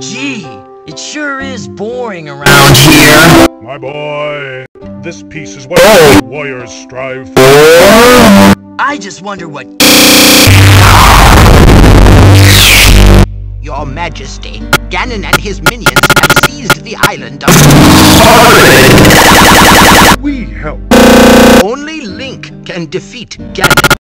Gee, it sure is boring around here. My boy, this peace is what all warriors strive for. I just wonder what... Your Majesty, Ganon and his minions have seized the island of... We help. Only Link can defeat Ganon.